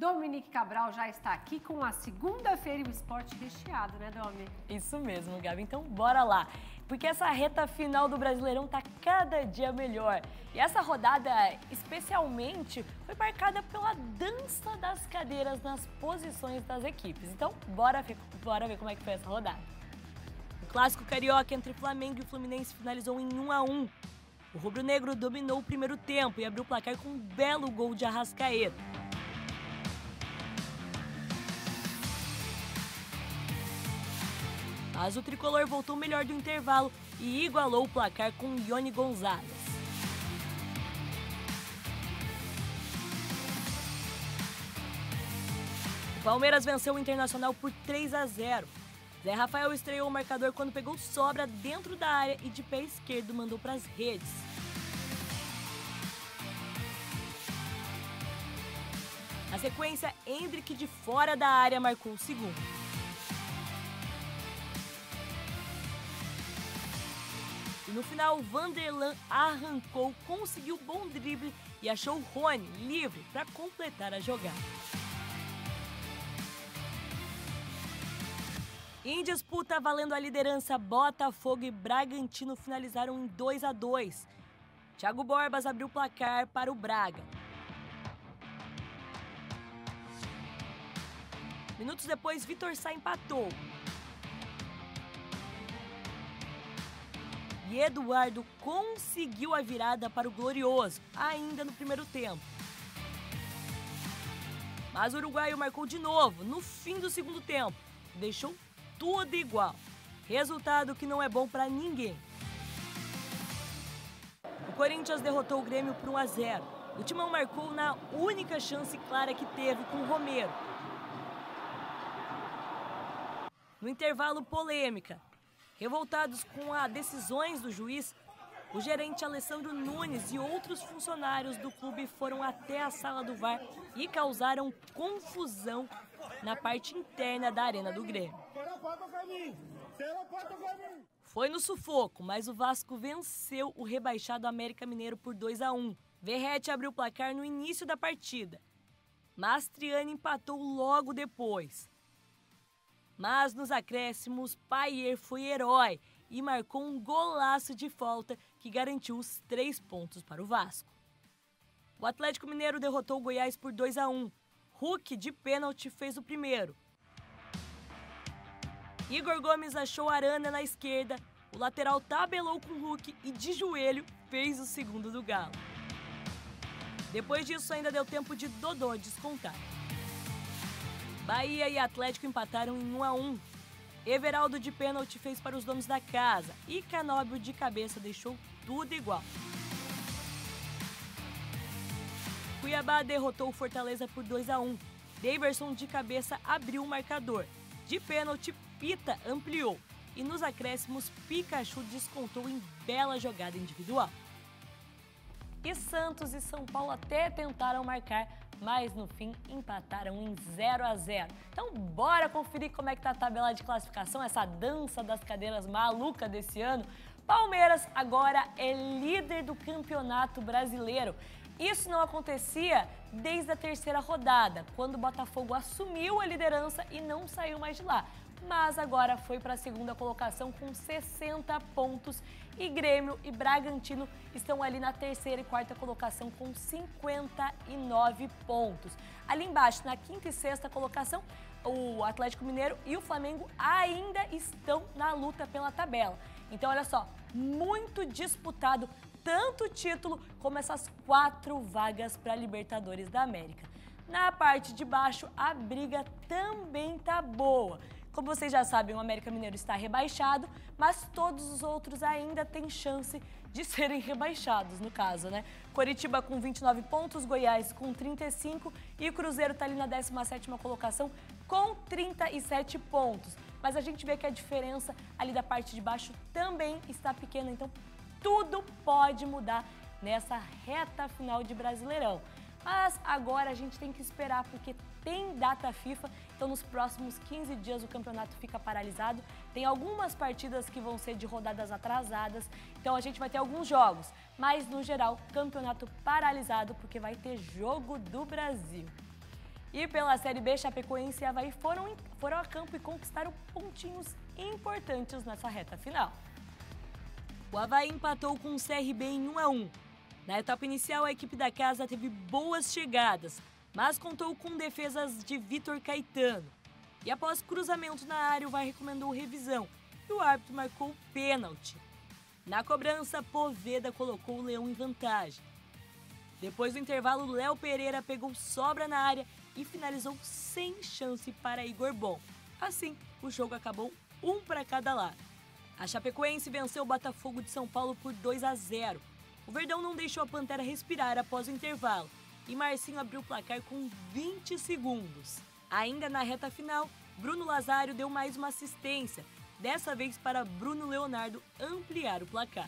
Dominique Cabral já está aqui com a segunda-feira e o esporte recheado, né, Domi? Isso mesmo, Gabi. Então, bora lá. Porque essa reta final do Brasileirão tá cada dia melhor. E essa rodada, especialmente, foi marcada pela dança das cadeiras nas posições das equipes. Então, bora ver como é que foi essa rodada. O clássico carioca entre Flamengo e Fluminense finalizou em 1-1. O rubro-negro dominou o primeiro tempo e abriu o placar com um belo gol de Arrascaeta. Mas o tricolor voltou melhor do intervalo e igualou o placar com Ione Gonzalez. O Palmeiras venceu o Internacional por 3-0. Zé Rafael estreou o marcador quando pegou sobra dentro da área e de pé esquerdo mandou para as redes. Na sequência, Endrick de fora da área marcou o segundo. No final, Vanderlan arrancou, conseguiu bom drible e achou Rony livre para completar a jogada. Em disputa valendo a liderança, Botafogo e Bragantino finalizaram em 2-2. Thiago Borbas abriu o placar para o Braga. Minutos depois, Vitor Sá empatou. E Eduardo conseguiu a virada para o Glorioso, ainda no primeiro tempo. Mas o uruguaio marcou de novo, no fim do segundo tempo, e deixou tudo igual. Resultado que não é bom para ninguém. O Corinthians derrotou o Grêmio por 1-0. O Timão marcou na única chance clara que teve com o Romero. No intervalo, polêmica. Revoltados com as decisões do juiz, o gerente Alessandro Nunes e outros funcionários do clube foram até a sala do VAR e causaram confusão na parte interna da arena do Grêmio. Foi no sufoco, mas o Vasco venceu o rebaixado América Mineiro por 2-1. Verratti abriu o placar no início da partida. Mastriani empatou logo depois. Mas nos acréscimos, Paier foi herói e marcou um golaço de falta que garantiu os 3 pontos para o Vasco. O Atlético Mineiro derrotou o Goiás por 2-1. Hulk, de pênalti, fez o primeiro. Igor Gomes achou Arana na esquerda, o lateral tabelou com Hulk e de joelho fez o segundo do Galo. Depois disso ainda deu tempo de Dodô descontar. Bahia e Atlético empataram em 1-1. Everaldo de pênalti fez para os donos da casa e Canóbio de cabeça deixou tudo igual. Cuiabá derrotou o Fortaleza por 2-1. Daverson de cabeça abriu o marcador. De pênalti, Pita ampliou. E nos acréscimos, Pikachu descontou em bela jogada individual. E Santos e São Paulo até tentaram marcar, mas no fim empataram em 0-0. Então bora conferir como é que tá a tabela de classificação, essa dança das cadeiras maluca desse ano. Palmeiras agora é líder do Campeonato Brasileiro. Isso não acontecia desde a terceira rodada, quando o Botafogo assumiu a liderança e não saiu mais de lá. Mas agora foi para a segunda colocação com 60 pontos e Grêmio e Bragantino estão ali na terceira e quarta colocação com 59 pontos. Ali embaixo, na quinta e sexta colocação, o Atlético Mineiro e o Flamengo ainda estão na luta pela tabela. Então, olha só, muito disputado tanto o título como essas 4 vagas para a Libertadores da América. Na parte de baixo, a briga também tá boa. Como vocês já sabem, o América Mineiro está rebaixado, mas todos os outros ainda têm chance de serem rebaixados, no caso, né? Coritiba com 29 pontos, Goiás com 35 e o Cruzeiro está ali na 17ª colocação com 37 pontos. Mas a gente vê que a diferença ali da parte de baixo também está pequena, então tudo pode mudar nessa reta final de Brasileirão. Mas agora a gente tem que esperar porque tem data FIFA, então nos próximos 15 dias o campeonato fica paralisado. Tem algumas partidas que vão ser de rodadas atrasadas, então a gente vai ter alguns jogos. Mas no geral, campeonato paralisado porque vai ter jogo do Brasil. E pela Série B, Chapecoense e Avaí foram a campo e conquistaram pontinhos importantes nessa reta final. O Avaí empatou com o CRB em 1-1. Na etapa inicial, a equipe da casa teve boas chegadas, mas contou com defesas de Vitor Caetano. E após cruzamento na área, o VAR recomendou revisão e o árbitro marcou o pênalti. Na cobrança, Poveda colocou o Leão em vantagem. Depois do intervalo, Léo Pereira pegou sobra na área e finalizou sem chance para Igor Bom. Assim, o jogo acabou 1 para cada lado. A Chapecoense venceu o Botafogo de São Paulo por 2-0. O Verdão não deixou a Pantera respirar após o intervalo e Marcinho abriu o placar com 20 segundos. Ainda na reta final, Bruno Lazário deu mais uma assistência, dessa vez para Bruno Leonardo ampliar o placar.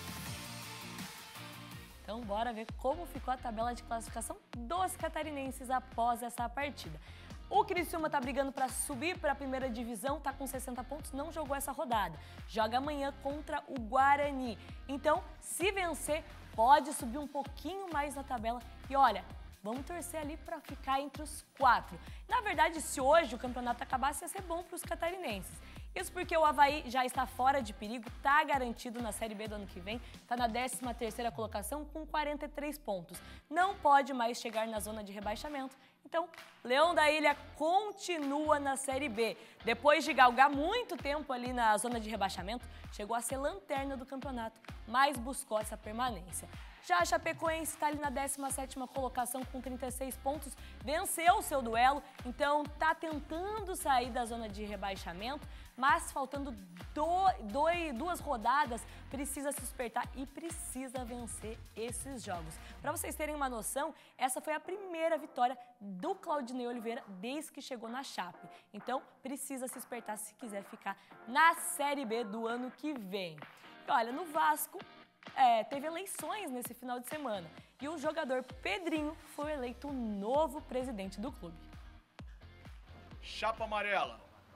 Então bora ver como ficou a tabela de classificação dos catarinenses após essa partida. O Criciúma está brigando para subir para a primeira divisão, está com 60 pontos, não jogou essa rodada. Joga amanhã contra o Guarani. Então, se vencer, pode subir um pouquinho mais na tabela. E olha, vamos torcer ali para ficar entre os 4. Na verdade, se hoje o campeonato acabasse, ia ser bom para os catarinenses. Isso porque o Avaí já está fora de perigo, está garantido na Série B do ano que vem, está na 13ª colocação com 43 pontos. Não pode mais chegar na zona de rebaixamento. Então, Leão da Ilha continua na Série B. Depois de galgar muito tempo ali na zona de rebaixamento, chegou a ser lanterna do campeonato, mas buscou essa permanência. Já a Chapecoense está ali na 17ª colocação com 36 pontos, venceu o seu duelo, então está tentando sair da zona de rebaixamento, mas faltando duas rodadas, precisa se despertar e precisa vencer esses jogos. Para vocês terem uma noção, essa foi a primeira vitória do Claudinei Oliveira desde que chegou na Chape. Então, precisa se despertar se quiser ficar na Série B do ano que vem. E olha, no Vasco, teve eleições nesse final de semana e o jogador Pedrinho foi eleito o novo presidente do clube. Chapa amarela,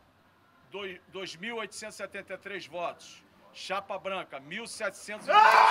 2.873 votos. Chapa branca, 1.726.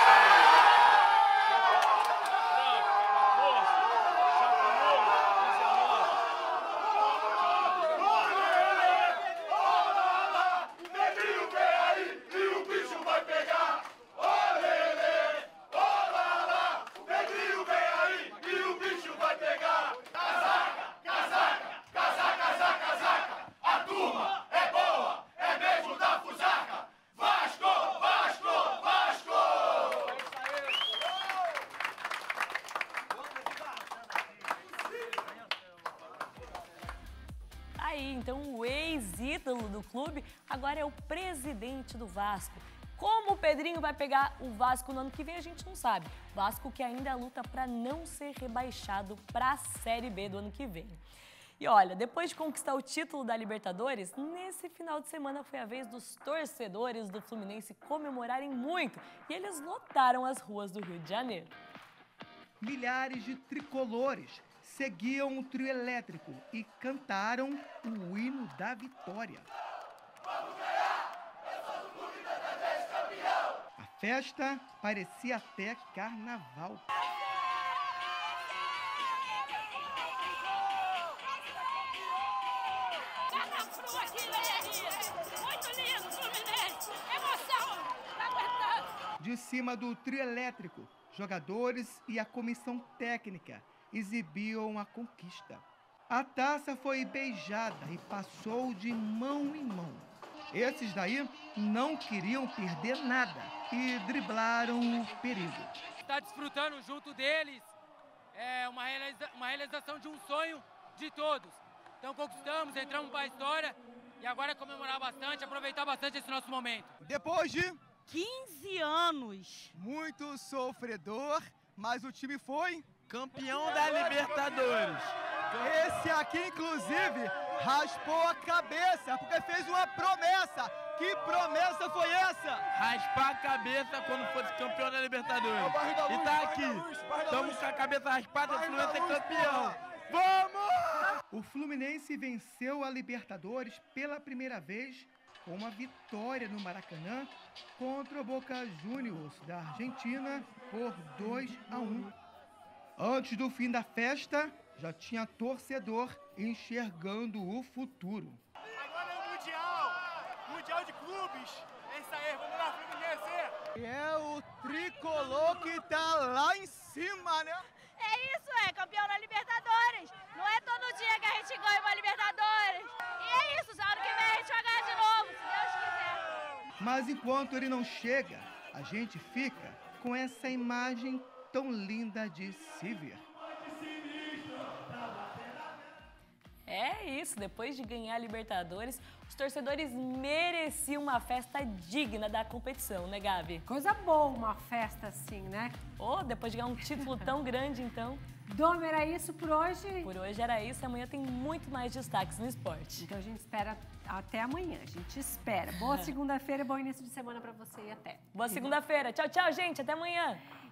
Então, o ex-ídolo do clube agora é o presidente do Vasco. Como o Pedrinho vai pegar o Vasco no ano que vem, a gente não sabe. Vasco que ainda luta para não ser rebaixado para a Série B do ano que vem. E olha, depois de conquistar o título da Libertadores, nesse final de semana foi a vez dos torcedores do Fluminense comemorarem muito e eles lotaram as ruas do Rio de Janeiro. Milhares de tricolores seguiam o trio elétrico e cantaram o hino da vitória. A festa parecia até carnaval. Muito lindo, Fluminense! Emoção! Tá aguentando! De cima do trio elétrico, jogadores e a comissão técnica exibiam a conquista. A taça foi beijada e passou de mão em mão. Esses daí não queriam perder nada e driblaram o perigo. Está desfrutando junto deles, é uma realização de um sonho de todos. Então conquistamos, entramos para a história e agora é comemorar bastante, aproveitar bastante esse nosso momento. Depois de 15 anos. muito sofredor, mas o time foi campeão da Libertadores. Esse aqui, inclusive, raspou a cabeça porque fez uma promessa. Que promessa foi essa? Raspar a cabeça quando fosse campeão da Libertadores. E tá aqui. Estamos com a cabeça raspada, o Fluminense é campeão. Vamos! O Fluminense venceu a Libertadores pela primeira vez com uma vitória no Maracanã contra o Boca Juniors da Argentina por 2-1. Antes do fim da festa, já tinha torcedor enxergando o futuro. Agora é o Mundial de Clubes. É isso aí, vamos lá, Fluminense. É o tricolor que tá lá em cima, né? É isso, é campeão da Libertadores. Não é todo dia que a gente ganha uma Libertadores. E é isso, ano que vem a gente vai ganhar de novo, se Deus quiser. Mas enquanto ele não chega, a gente fica com essa imagem tão linda de se ver. É isso, depois de ganhar a Libertadores, os torcedores mereciam uma festa digna da competição, né, Gabi? Coisa boa uma festa assim, né? Oh, depois de ganhar um título tão grande, então. Dom, era isso por hoje? Por hoje era isso, amanhã tem muito mais destaques no esporte. Então a gente espera até amanhã, a gente espera. Boa segunda-feira, bom início de semana pra você e até. Boa segunda-feira. Tchau, tchau, gente. Até amanhã.